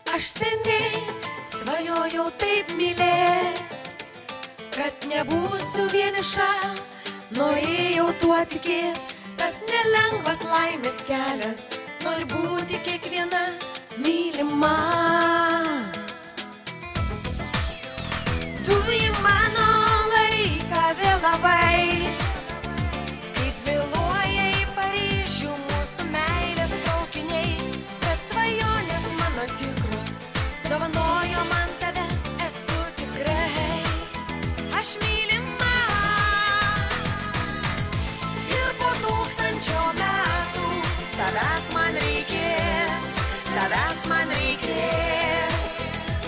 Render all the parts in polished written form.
Aš seniai svajojau taip mylėt, kad nebūsiu vieniša, norėjau tuo tikėt, tas nelengvas laimės kelias, nori būti kiekviena mylima. Tu į mano laiką vėlavai, kaip vėluoja į Paryžių mūsų meilės traukiniai, bet svajonės mano tikros dovanojo man tave, esu tikrai, aš mylima. Ir po 1000 metų tavęs man reikės, tavęs man reikės.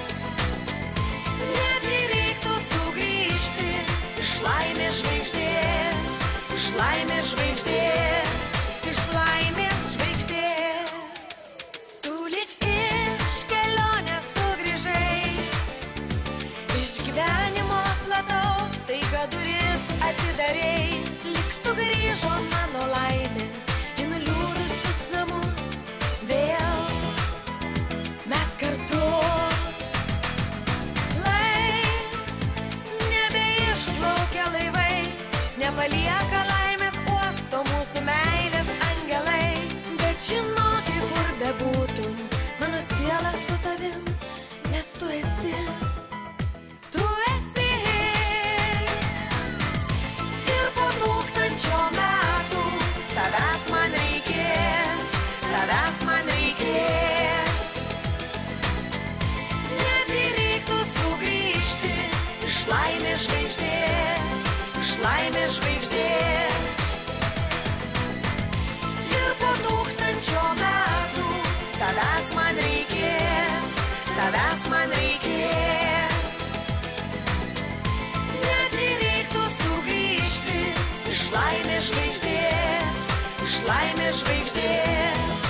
Netgi reiktų sugrįžti iš laimės žvaigždės, iš laimės žvaigždės, iš laimės žvaigždės. Tu lyg iš kelionės sugrįžai, iš gyvenimo plataus, staiga duris atidarei, lyg sugrįžo mano laimė į nuliūdusius namus. Vėl mes kartu, nebeišplaukia laivai, nepalieka laimės uosto mūsų meilės angelai. Bet žinok, kur bebūtum, mano siela su tavim, nes tu esi. Tu esi. Ir po 1000 metų tavęs man reikės, tavęs man reikės. Netgi reiktų sugrįžti iš laimės žvaigždės, iš laimės žvaigždės. Ir po 1000 metų tavęs man reikės, tavęs man reikės. Netgi reiktų sugrįžti iš laimės žvaigždės, iš laimės žvaigždės.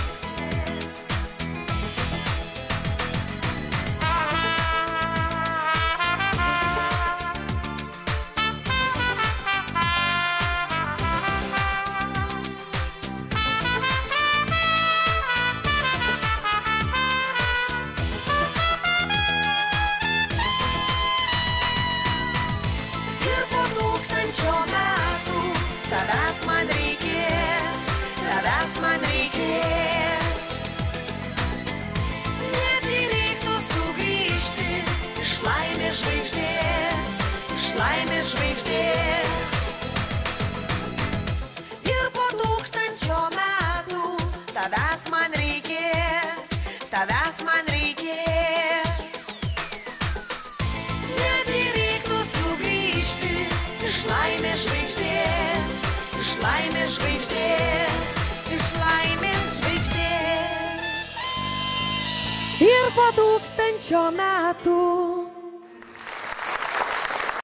Ir po 1000 metų tavęs man reikės, tavęs man reikės. Netgi reiktų sugrįžti iš laimės žvaigždės, iš laimės žvaigždės. Ir po 1000 metų tavęs man reikės, tavęs man reikės. Netgi reiktų sugrįžti iš laimės žvaigždės, iš laimės žvaigždės, iš laimės žvaigždės. Ir po 1000 metų